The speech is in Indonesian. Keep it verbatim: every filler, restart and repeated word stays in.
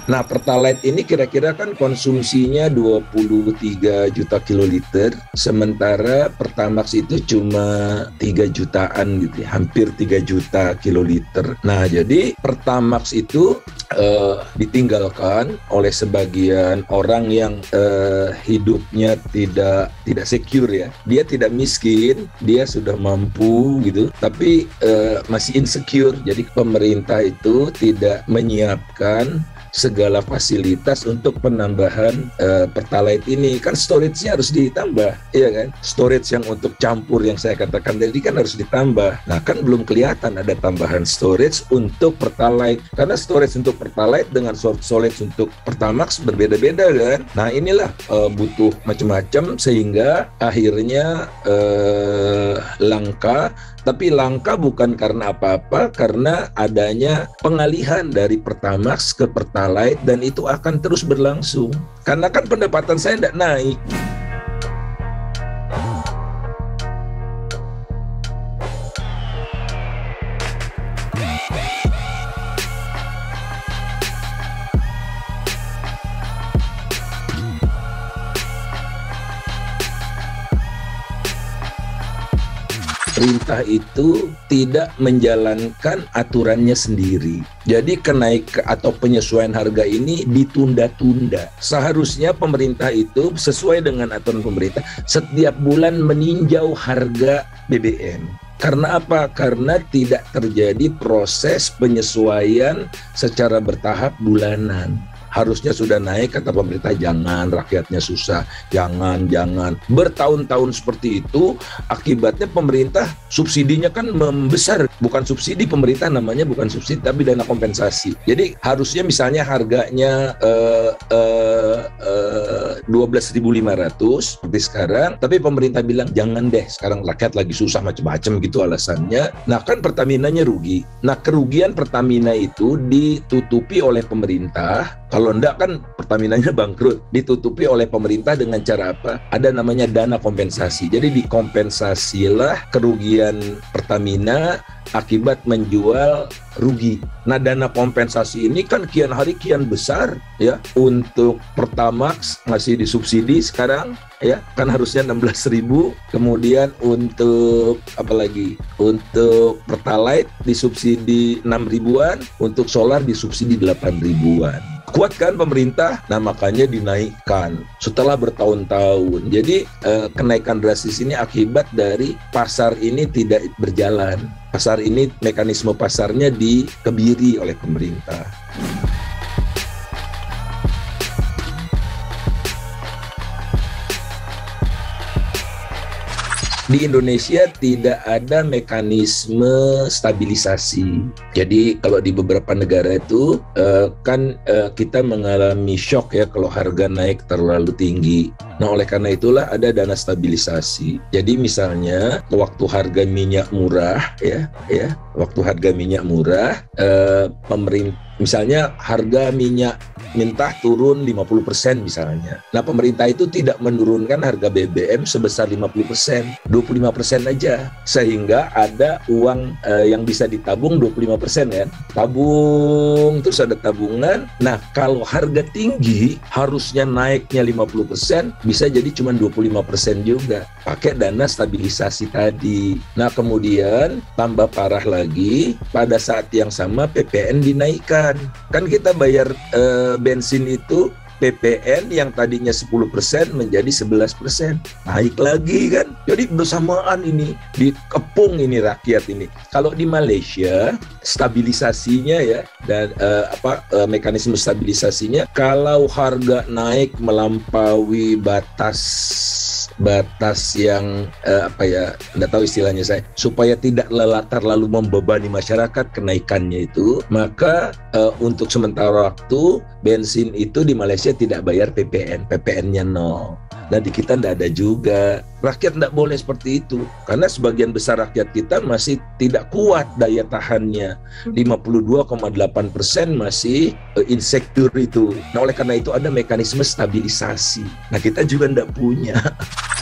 Nah, Pertalite ini kira-kira kan konsumsinya dua puluh tiga juta kiloliter, sementara Pertamax itu cuma tiga jutaan gitu, ya, hampir tiga juta kiloliter. Nah, jadi Pertamax itu uh, ditinggalkan oleh sebagian orang yang uh, hidupnya tidak tidak secure ya. Dia tidak miskin, dia sudah mampu gitu, tapi uh, masih insecure. Jadi pemerintah itu tidak menyiapkan segala fasilitas untuk penambahan uh, Pertalite ini. Kan storage-nya harus ditambah, iya kan? Storage yang untuk campur yang saya katakan tadi kan harus ditambah. Nah, kan belum kelihatan ada tambahan storage untuk Pertalite, karena storage untuk Pertalite dengan storage untuk Pertamax berbeda-beda kan. Nah, inilah uh, butuh macam-macam sehingga akhirnya uh, langka. Tapi langka bukan karena apa-apa, karena adanya pengalihan dari Pertamax ke Pertalite, dan itu akan terus berlangsung. Karena kan pendapatan saya tidak naik. Pemerintah itu tidak menjalankan aturannya sendiri. Jadi kenaik atau penyesuaian harga ini ditunda-tunda. Seharusnya pemerintah itu sesuai dengan aturan pemerintah setiap bulan meninjau harga B B M. Karena apa? Karena tidak terjadi proses penyesuaian secara bertahap bulanan. Harusnya sudah naik, kata pemerintah, jangan, rakyatnya susah, jangan, jangan. Bertahun-tahun seperti itu, akibatnya pemerintah subsidinya kan membesar. Bukan subsidi pemerintah, namanya bukan subsidi, tapi dana kompensasi. Jadi harusnya misalnya harganya uh, uh, uh, dua belas ribu lima ratus seperti sekarang, tapi pemerintah bilang, jangan deh, sekarang rakyat lagi susah macam-macam gitu alasannya. Nah kan Pertaminanya rugi. Nah kerugian Pertamina itu ditutupi oleh pemerintah. Kalau enggak kan Pertaminanya bangkrut. Ditutupi oleh pemerintah dengan cara apa? Ada namanya dana kompensasi. Jadi dikompensasilah kerugian Pertamina akibat menjual rugi. Nah dana kompensasi ini kan kian hari kian besar ya. Untuk Pertamax masih disubsidi sekarang ya, kan harusnya enam belas ribu. Kemudian untuk apa lagi? Untuk Pertalite disubsidi enam ribuan, untuk solar disubsidi delapan ribuan. Kuat kan pemerintah? Nah makanya dinaikkan setelah bertahun-tahun. Jadi eh, kenaikan drastis ini akibat dari pasar ini tidak berjalan. Pasar ini, mekanisme pasarnya dikebiri oleh pemerintah. Di Indonesia tidak ada mekanisme stabilisasi. Jadi kalau di beberapa negara itu uh, kan uh, kita mengalami shock ya kalau harga naik terlalu tinggi. Nah oleh karena itulah ada dana stabilisasi. Jadi misalnya waktu harga minyak murah ya, ya waktu harga minyak murah, uh, pemerintah misalnya harga minyak minta turun lima puluh persen misalnya. Nah pemerintah itu tidak menurunkan harga B B M sebesar lima puluh persen, dua puluh lima persen aja. Sehingga ada uang eh, yang bisa ditabung dua puluh lima persen kan. Tabung, terus ada tabungan. Nah kalau harga tinggi harusnya naiknya lima puluh persen, bisa jadi cuma dua puluh lima persen juga. Pakai dana stabilisasi tadi. Nah kemudian tambah parah lagi, pada saat yang sama P P N dinaikkan. Kan kita bayar eh, bensin itu P P N yang tadinya sepuluh persen menjadi sebelas persen. Naik lagi kan. Jadi bersamaan ini dikepung ini rakyat ini. Kalau di Malaysia stabilisasinya ya dan uh, apa uh, mekanisme stabilisasinya, kalau harga naik melampaui batas batas yang uh, apa ya, nggak tahu istilahnya saya, supaya tidak lelah terlalu membebani masyarakat kenaikannya itu, maka uh, untuk sementara waktu bensin itu di Malaysia tidak bayar P P N, P P N-nya nol. Dan di kita tidak ada juga. Rakyat tidak boleh seperti itu, karena sebagian besar rakyat kita masih tidak kuat daya tahannya. lima puluh dua koma delapan persen masih uh, insecure itu. Nah oleh karena itu ada mekanisme stabilisasi. Nah kita juga tidak punya.